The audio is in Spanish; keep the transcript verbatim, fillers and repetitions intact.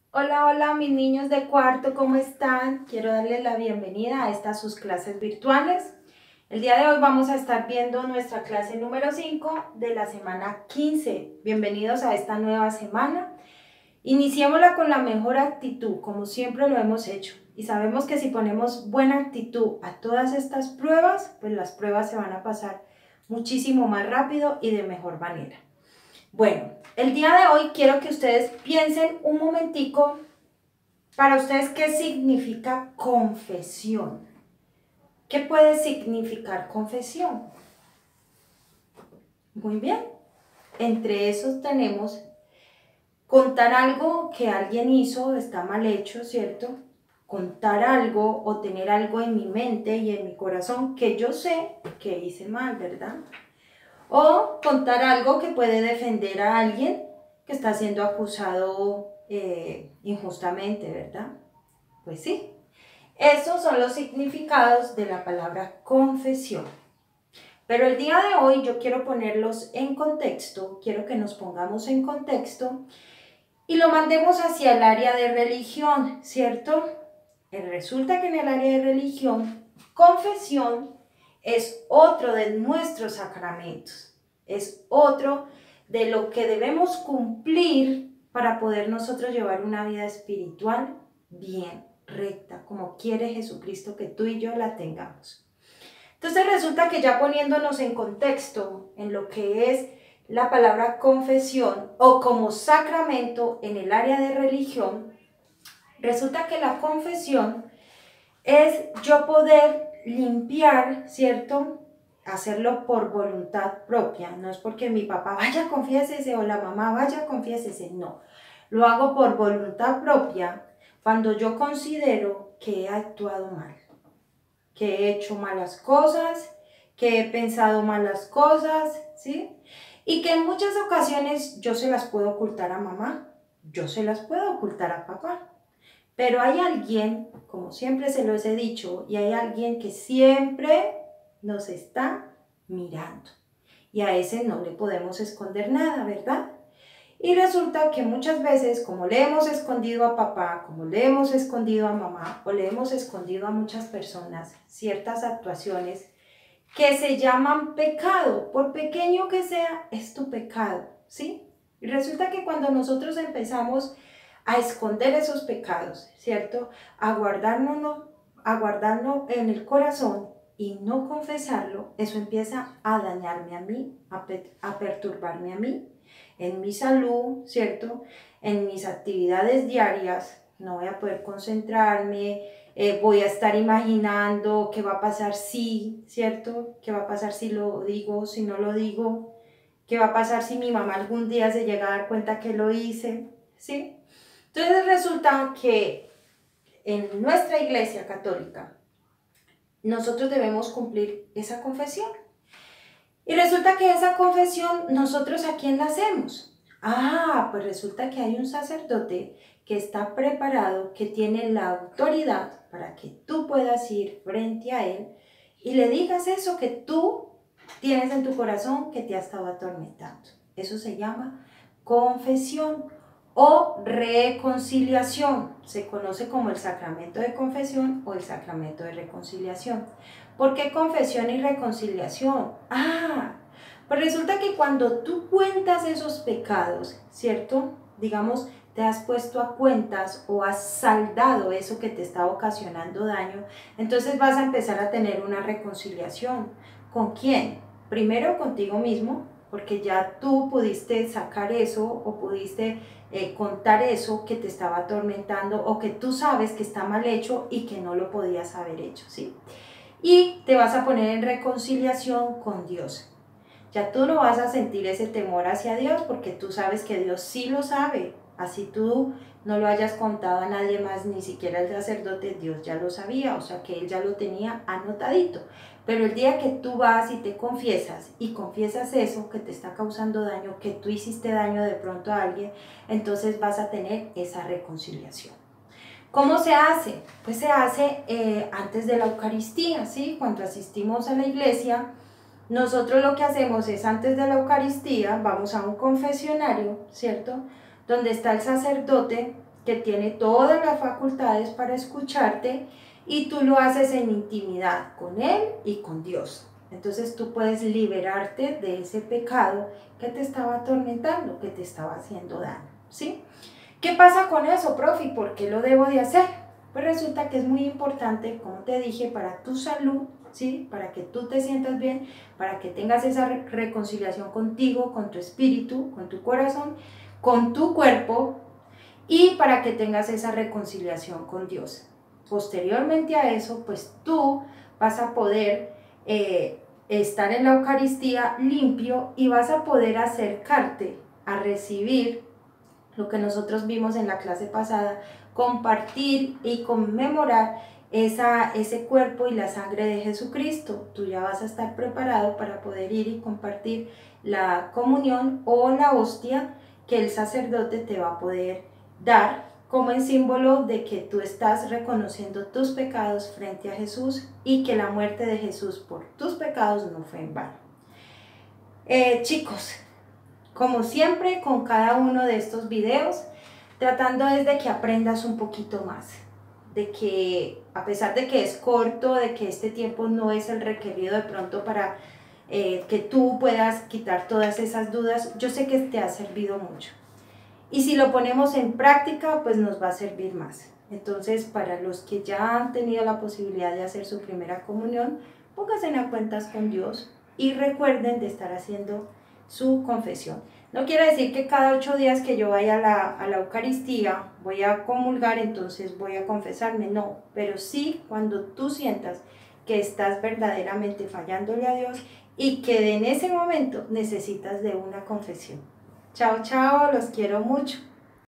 Hola, hola mis niños de cuarto, ¿cómo están? Quiero darles la bienvenida a estas sus clases virtuales. El día de hoy vamos a estar viendo nuestra clase número cinco de la semana quince. Bienvenidos a esta nueva semana. Iniciémosla con la mejor actitud, como siempre lo hemos hecho. Y sabemos que si ponemos buena actitud a todas estas pruebas, pues las pruebas se van a pasar muchísimo más rápido y de mejor manera. Bueno, el día de hoy quiero que ustedes piensen un momentico para ustedes qué significa confesión. ¿Qué puede significar confesión? Muy bien, entre esos tenemos contar algo que alguien hizo, está mal hecho, ¿cierto? Contar algo o tener algo en mi mente y en mi corazón que yo sé que hice mal, ¿verdad? O contar algo que puede defender a alguien que está siendo acusado eh, injustamente, ¿verdad? Pues sí, esos son los significados de la palabra confesión. Pero el día de hoy yo quiero ponerlos en contexto, quiero que nos pongamos en contexto y lo mandemos hacia el área de religión, ¿cierto? Resulta que en el área de religión, confesión es otro de nuestros sacramentos, es otro de lo que debemos cumplir para poder nosotros llevar una vida espiritual bien recta, como quiere Jesucristo que tú y yo la tengamos. Entonces resulta que ya poniéndonos en contexto en lo que es la palabra confesión o como sacramento en el área de religión, resulta que la confesión es yo poder limpiar, ¿cierto? Hacerlo por voluntad propia, no es porque mi papá vaya, confiésese o la mamá vaya, confiésese, no. Lo hago por voluntad propia cuando yo considero que he actuado mal, que he hecho malas cosas, que he pensado malas cosas, ¿sí? Y que en muchas ocasiones yo se las puedo ocultar a mamá, yo se las puedo ocultar a papá. Pero hay alguien, como siempre se los he dicho, y hay alguien que siempre nos está mirando. Y a ese no le podemos esconder nada, ¿verdad? Y resulta que muchas veces, como le hemos escondido a papá, como le hemos escondido a mamá, o le hemos escondido a muchas personas ciertas actuaciones que se llaman pecado, por pequeño que sea, es tu pecado, ¿sí? Y resulta que cuando nosotros empezamos a esconder esos pecados, ¿cierto? A guardárnoslo, a guardarlo en el corazón y no confesarlo, eso empieza a dañarme a mí, a, pe a perturbarme a mí, en mi salud, ¿cierto? En mis actividades diarias, no voy a poder concentrarme, eh, voy a estar imaginando qué va a pasar si, ¿cierto? ¿Qué va a pasar si lo digo, si no lo digo? ¿Qué va a pasar si mi mamá algún día se llega a dar cuenta que lo hice? ¿Sí? Entonces resulta que en nuestra iglesia católica nosotros debemos cumplir esa confesión. Y resulta que esa confesión, ¿nosotros a quién la hacemos? Ah, pues resulta que hay un sacerdote que está preparado, que tiene la autoridad para que tú puedas ir frente a él y le digas eso que tú tienes en tu corazón que te ha estado atormentando. Eso se llama confesión o reconciliación. Se conoce como el sacramento de confesión o el sacramento de reconciliación. ¿Por qué confesión y reconciliación? Ah, pues resulta que cuando tú cuentas esos pecados, ¿cierto? Digamos, te has puesto a cuentas o has saldado eso que te está ocasionando daño, entonces vas a empezar a tener una reconciliación. ¿Con quién? Primero contigo mismo, porque ya tú pudiste sacar eso o pudiste eh, contar eso que te estaba atormentando o que tú sabes que está mal hecho y que no lo podías haber hecho, ¿sí? Y te vas a poner en reconciliación con Dios. Ya tú no vas a sentir ese temor hacia Dios porque tú sabes que Dios sí lo sabe. Así tú no lo hayas contado a nadie más, ni siquiera el sacerdote, Dios ya lo sabía, o sea que Él ya lo tenía anotadito. Pero el día que tú vas y te confiesas y confiesas eso que te está causando daño, que tú hiciste daño de pronto a alguien, entonces vas a tener esa reconciliación. ¿Cómo se hace? Pues se hace eh, antes de la Eucaristía, ¿sí? Cuando asistimos a la iglesia, nosotros lo que hacemos es antes de la Eucaristía, vamos a un confesionario, ¿cierto? Donde está el sacerdote que tiene todas las facultades para escucharte y tú lo haces en intimidad con Él y con Dios. Entonces tú puedes liberarte de ese pecado que te estaba atormentando, que te estaba haciendo daño, ¿sí? ¿Qué pasa con eso, profe? ¿Por qué lo debo de hacer? Pues resulta que es muy importante, como te dije, para tu salud, ¿sí? Para que tú te sientas bien, para que tengas esa re reconciliación contigo, con tu espíritu, con tu corazón, con tu cuerpo, y para que tengas esa reconciliación con Dios. Posteriormente a eso, pues tú vas a poder eh, estar en la Eucaristía limpio y vas a poder acercarte a recibir lo que nosotros vimos en la clase pasada, compartir y conmemorar esa, ese cuerpo y la sangre de Jesucristo. Tú ya vas a estar preparado para poder ir y compartir la comunión o la hostia que el sacerdote te va a poder dar como en símbolo de que tú estás reconociendo tus pecados frente a Jesús y que la muerte de Jesús por tus pecados no fue en vano. Eh, chicos, como siempre con cada uno de estos videos, tratando desde que aprendas un poquito más, de que a pesar de que es corto, de que este tiempo no es el requerido de pronto para eh, que tú puedas quitar todas esas dudas, yo sé que te ha servido mucho. Y si lo ponemos en práctica, pues nos va a servir más. Entonces, para los que ya han tenido la posibilidad de hacer su primera comunión, pónganse a cuentas con Dios y recuerden de estar haciendo su confesión. No quiere decir que cada ocho días que yo vaya a la, a la Eucaristía voy a comulgar, entonces voy a confesarme, no, pero sí cuando tú sientas que estás verdaderamente fallándole a Dios y que en ese momento necesitas de una confesión. Chao, chao, los quiero mucho.